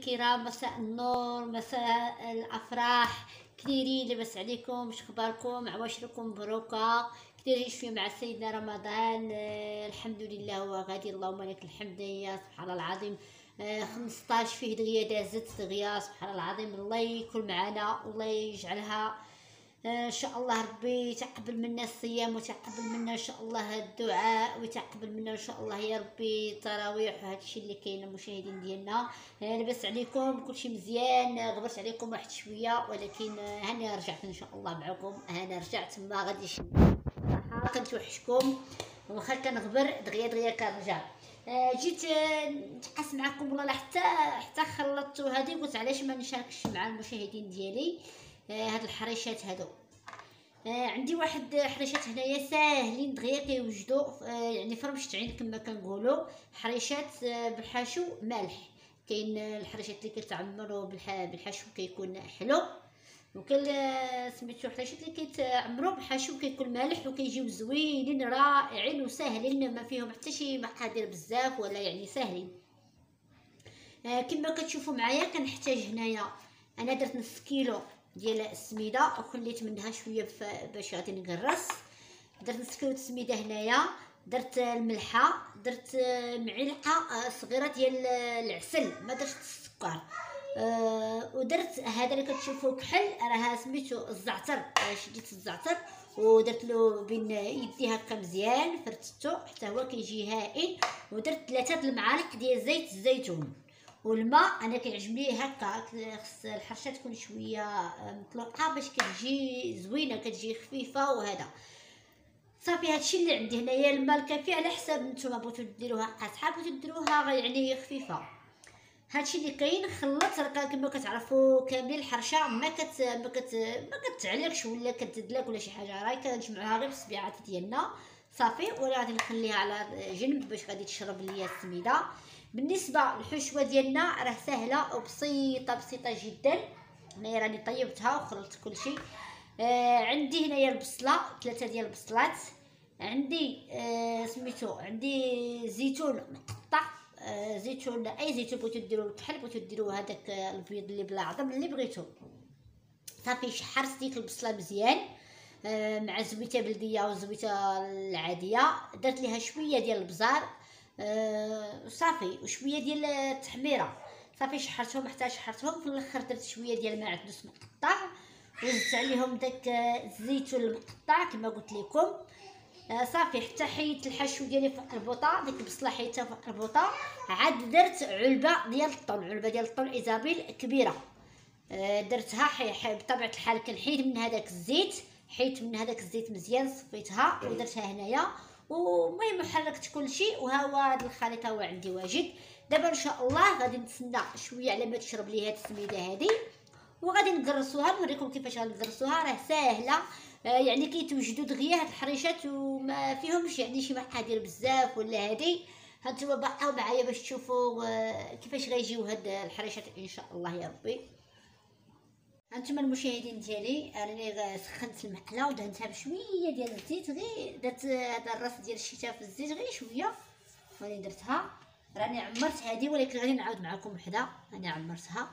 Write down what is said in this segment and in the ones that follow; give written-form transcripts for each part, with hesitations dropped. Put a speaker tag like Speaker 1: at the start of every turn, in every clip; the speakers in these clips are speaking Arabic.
Speaker 1: الكرام، مساء النور، مساء الافراح. كثيرين لاباس عليكم؟ واش اخباركم؟ عواشركم مبروكه. كثيرين شويه مع سيدنا رمضان. الحمد لله هو غادي، اللهم لك الحمد يا سبحان الله العظيم. 15 فيه دغيا دازت دغيا، سبحان الله العظيم. الله يكون معنا والله يجعلها ان شاء الله. ربي يتقبل منا الصيام ويتقبل منا ان شاء الله الدعاء، ويتقبل منا ان شاء الله يا ربي التراويح وهذا الشيء اللي كاين. المشاهدين ديالنا لاباس عليكم؟ كلشي مزيان؟ غبرت عليكم واحد شويه ولكن هاني رجعت ان شاء الله معكم. انا رجعت ما غاديش صراحه، كنتوحشكم واخا كنغبر دغيا دغيا كنرجع. جيت نتقاسم معكم والله حتى خلطت هذه، قلت علاش ما نشاركش مع المشاهدين ديالي هاد الحريشات هادو. عندي واحد حريشات هنايا ساهلين دغيا كيوجدوا، يعني فرمشت عين كما كنقولوا. حريشات بالحاشو مالح. كاين الحريشات اللي كيتعمروا بالحاشو كيكون حلو، وكاين سميتو حريشات اللي كيتعمروا بالحاشو كيكون مالح وكيجيو زوينين رائعين وساهلين، ما فيهم حتى شي مقادير بزاف ولا يعني ساهلين. كما كتشوفوا معايا كنحتاج هنايا، انا درت نص كيلو ديال السميده وخليت منها شويه باش غادي نقرص. درت نص كيلو السميده هنايا، درت الملحه، درت معلقه صغيره ديال العسل، ما درتش السكر. ودرت هذا اللي كتشوفوا كحل، راه سميتو الزعتر. شديت الزعتر ودرت له بين يدي هكا مزيان، فرتته حتى هو كيجي هائل. ودرت 3 المعالق ديال زيت الزيتون والماء. انا كيعجبني هكا، خص الحرشه تكون شويه مطلوقه باش كتجي زوينه، كتجي خفيفه. وهذا صافي هادشي اللي عندي هنايا. الماء الكافي على حساب نتوما بغيتو ديروها قاصحه بغيتو ديروها يعني خفيفه. هادشي اللي كاين. خلطت كما كتعرفوا كامل الحرشه ما كتعلقش ولا كتدلك ولا شي حاجه، راهي كنجمعوها غير بالصبيعات ديالنا صافي. ولا غادي نخليها على جنب باش غادي تشرب ليا السميده. بالنسبه للحشوه ديالنا راه سهله وبسيطه جدا. هنايا راني طيبتها وخلطت كلشي. عندي هنايا البصله، 3 ديال البصلات. عندي سميتو عندي زيتون مقطع. زيتون، اي زيتون بغيتو ديروا الكحل، بغيتو ديروا هذاك البيض اللي بلا عظم اللي بغيتو. صافي شحرت ديك البصله مزيان مع زويته بلديه وزويته العاديه. درت ليها شويه ديال البزار صافي وشويه ديال التحميره. صافي شحرتهم حتى شحرتهم. في الاخر درت شويه ديال الماء عدس مقطع وزدت عليهم داك الزيتون المقطع كما قلت لكم. صافي حتى حيدت الحشو ديالي فوق البوطه، ديك البصله حيدتها فوق البوطه. عاد درت علبه ديال الطون ايزابيل كبيره. درتها بطبيعه الحال كنحيد من هذاك الزيت، حيدت من هذاك الزيت مزيان، صفيتها ودرتها هنايا. ومهم حركت كلشي وها هو هذا الخليط هو عندي واجد. دابا ان شاء الله غادي نتسنى شويه على ما تشرب لي هاد السميده هذه وغادي نقرصوها. نوريكم كيفاش غنقرصوها، راه ساهله. يعني كيتوجدوا دغيا هاد الحريشات وما فيهمش يعني شي مقادير بزاف ولا هادي. هانتوما بقاو معايا باش تشوفوا كيفاش غيجيو هاد الحريشات ان شاء الله يا ربي. هانتوما المشاهدين ديالي راني سخنت المقله ودهنتها بشويه ديال الزيت، غير درت هذا الراس ديال الشتاء في الزيت غير شويه راني درتها. راني عمرت هذه ولكن غادي نعاود معكم وحده. راني عمرتها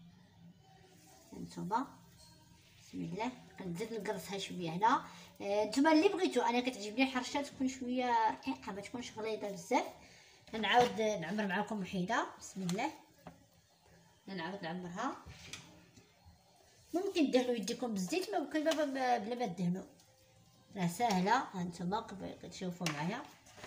Speaker 1: هانتوما بسم الله. كنزيد نقرصها شويه هنا. نتوما اللي بغيتو، انا كتعجبني الحرشه تكون شويه رقيقه ما تكونش غليظه بزاف. نعاود نعمر معكم وحده بسم الله. نعاود نعمرها. ممكن دهنوا يديكم بالزيت، ممكن بلا ما تدهنوا، راه ساهله. هانتوما كتشوفوا معايا.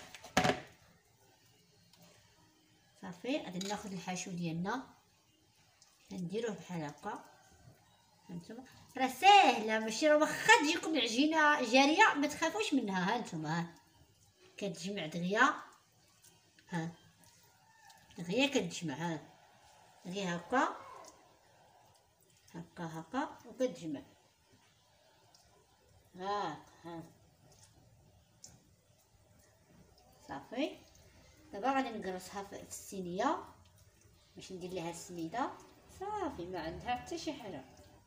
Speaker 1: صافي غادي ناخذ الحشو ديالنا نديروه بحال هكا. هانتوما راه ساهله، ماشي راه واخا تجيكم العجينه جاريه ما تخافوش منها. هانتوما كتجمع دغيا، ها دغيا كتجمع، ها غير هكا هكا وكتجمع ها صافي. دابا غادي نقرصها في الصينيه باش ندير ليها السميده. صافي ما عندها حتى شي حاجه.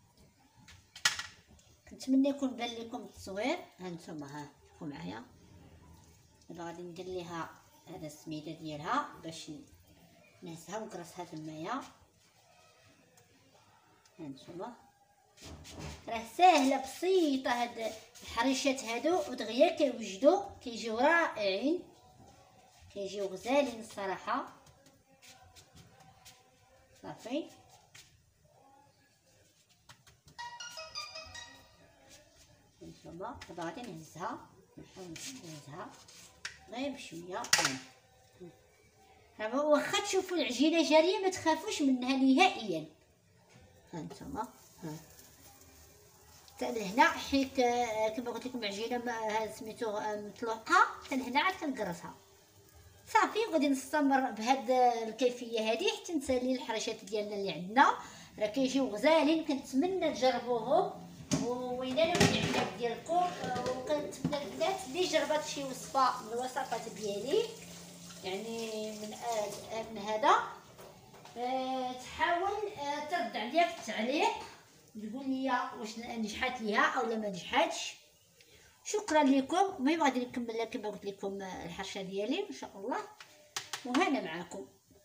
Speaker 1: كنتمنى يكون بان لكم التصوير. هانتوما شوفوا معايا. دابا غادي ندير ليها هذا السميده ديالها باش نهزها ونقرصها تمايا. هانتوما راه ساهله بسيطه. هاد الحريشات هادو ودغيا كيوجدوا كيجيو رائعين، كيجيو غزالين الصراحه. صافي هانتوما دابا غادي نهزها، نحاول نهزها غير بشويه. راه واخا تشوفوا العجينه جاريه ما تخافوش منها نهائيا. هانتوما حتى لهنا حيت كما قلت لكم عجينه سميتو مطلوقه، حتى لهنا عاد كنقرصها. صافي وغادي نستمر بهاد الكيفيه هذه حتى نسالي الحرشات ديالنا اللي عندنا. راه كيجيو غزالين، كنتمنى تجربوهم وينالوا الاعجاب ديالكم. وكنتمنى البنات اللي جربات شي وصفه من الوصفات ديالي يعني من هذا تحاول ترد عليا في التعليق، تقول لي واش نجحت ليها او لا ما نجحتش. شكرا لكم. المهم غادي نكمل كما قلت لكم الحرشه ديالي ان شاء الله، وهنا معاكم.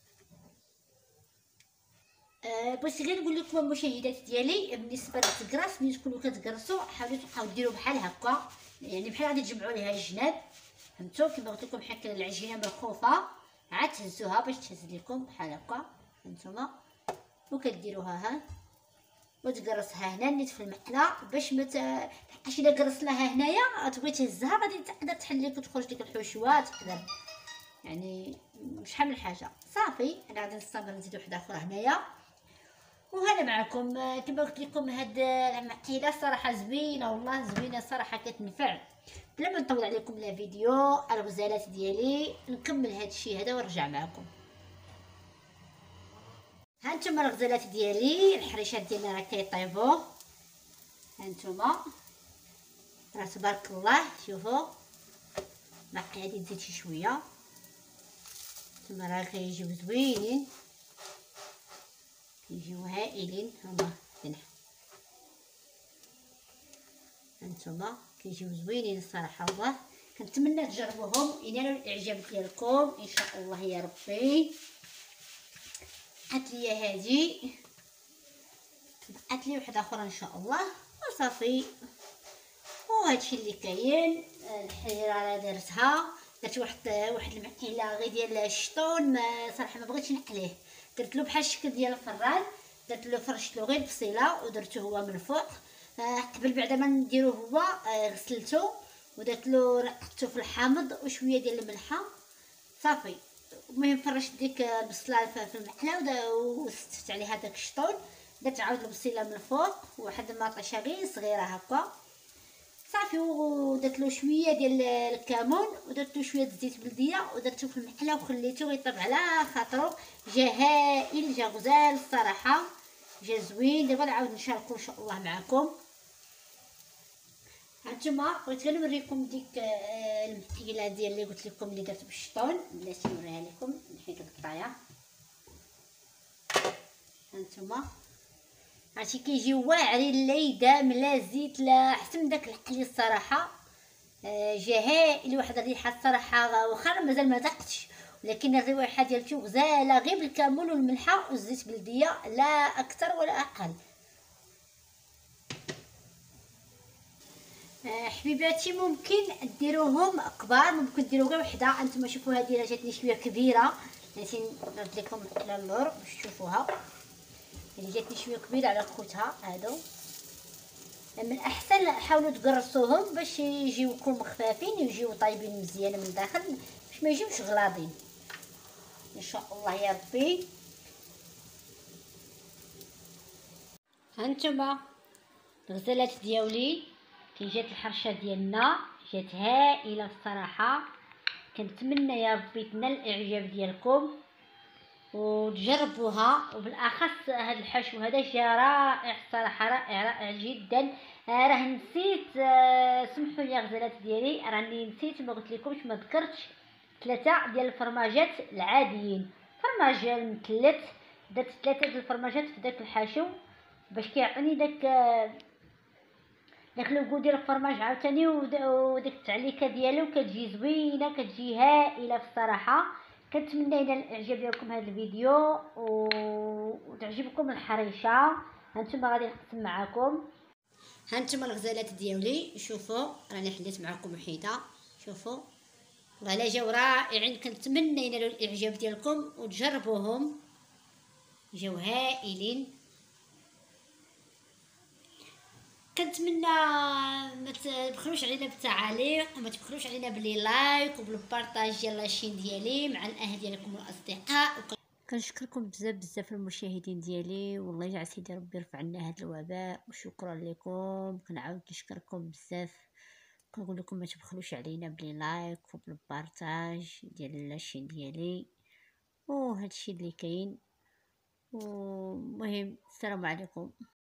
Speaker 1: بغيت غير نقول لكم المشاهدات ديالي بالنسبه للتكراس، ملي تكونوا كتكرسوا حاولوا تبقاو ديروا بحال هكا، يعني بحال غادي تجمعوا ليها الجناب. فهمتوا كما قلت لكم حيت العجينه ملخوفه، عاد تهزوها باش تهز لكم بحال هكا هانتوما، وكديروها ها وتقرصها هنا نيت في المحله باش ما لحقاش الا قرصناها هنايا تبغي تهزها غادي تقدر تحل لك وتخرج ديك الحشوه، تقدر يعني شحال من حاجه. صافي انا غادي نستمر نزيد وحده اخرى هنايا، وهنا معكم. كما قلت لكم هاد المعقيله صراحه زوينه، والله زوينه صراحه كتنفع. بلا ما نطول عليكم لا فيديو الغزالات ديالي نكمل هاد الشيء هذا ونرجع معكم. هانتوما الغزالات ديالي الحريشات ديالنا راه كيطيبوا، هانتوما راه تبارك الله. شوفوا باقي غادي نزيد شي شويه، هانتوما راه كيجيو زوينين، كيجيو هائلين. هما هانتوما كيجيو زوينين الصراحه، والله كنتمنى تجربوهم ينالوا الاعجاب ديالكم ان شاء الله يا ربي. بقات ليا هذه، بقات لي وحده اخرى ان شاء الله وصافي. وهادشي اللي كاين. الحريره راه درت واحد المعقيله غير ديال الشطون، ما صراحه ما بغيتش نقليه، درت له بحال الشكل ديال الفران، درت له فرشت له غير البصيله ودرته هو من الفوق. قبل بعد ما نديرو هو غسلته ودرت له رقدته في الحامض وشويه ديال الملحه صافي. المهم فرشت ديك البصله في المحله وستفت عليها داك الشطون، درت عاود البصيله من الفوق وواحد المطيشه غير صغيره هكا صافي، ودرت له شويه ديال الكمون ودرت له شويه زيت بلديه ودرته في المحله وخليته يطيب على خاطرو. جا هائل، جا غزال الصراحه، جا زوين. دابا نعاود نشاركو ان شاء الله معكم. هانتوما بغيت غير نوريكم ديك المحيله ديال اللي قلت لكم اللي درت بالشطون، بلاتي نوريها لكم. نحيد القطايه، هانتوما عرفتي كيجيو واعرين لا يدام لا زيت لا حتى من داك الحلي الصراحه. جا هائل، واحد الريحه الصراحه واخا مازال ما ذقتش، ولكن الريحه ديالته غزاله غير بالكمون والملحه والزيت بلديه لا اكثر ولا اقل. حبيباتي ممكن ديروهم كبار، ممكن ديروا غير وحده. انتما شوفوا هذه راه جاتني شويه كبيره، بغيت نرد لكم على اللور باش تشوفوها. يعني جاتني شويه كبيره على خوتها هادو. من الاحسن حاولوا تقرصوهم باش يجيوكم خفافين ويجيو طايبين مزيان من الداخل باش ما يجيوش غلاضين ان شاء الله يا ربي. هانتوما الغزالات ديالي كي جات الحرشه ديالنا جات هائله الصراحه. كنتمنى يا ربي تنال الاعجاب ديالكم وتجربوها، وبالاخص هذا الحشو هذا جا رائع الصراحه، رائع رائع جدا. راه نسيت سمحوا لي غزالات ديالي، راني نسيت ما قلت لكمش، ما ذكرتش 3 ديال الفرماجات العاديين. فرماج مثلث، درت 3 ديال الفرماجات في داك الحشو باش كيعطيني داك لوغو ديال الفرماج عاوتاني، وديك التعليكه ديالو كتجي زوينه، كتجي هائله في الصراحه. كنتمنى ينال الاعجاب ديالكم هذا الفيديو وتعجبكم الحريشه هانتوما غادي نقسم معاكم. هانتوما الغزالات ديالي، شوفوا راني حليت معكم وحيده، شوفوا وعلى جاو رائعين. كنتمنى ينالوا الاعجاب ديالكم وتجربوهم، جاو هائلين. كنتمنى ما تبخلوش علينا بالتعاليق، وما تبخلوش علينا بلي لايك وبالبارطاج ديال لاشين ديالي مع الاهل ديالكم والاصدقاء. كنشكركم بزاف بزاف المشاهدين ديالي، والله يجعل سيدي ربي يرفع عنا هذا الوباء، وشكرا لكم. كنعاود نشكركم بزاف، كنقول لكم ما تبخلوش علينا بلي لايك وبالبارطاج ديال لاشين ديالي، وهذا الشيء اللي كاين. ومهم السلام عليكم.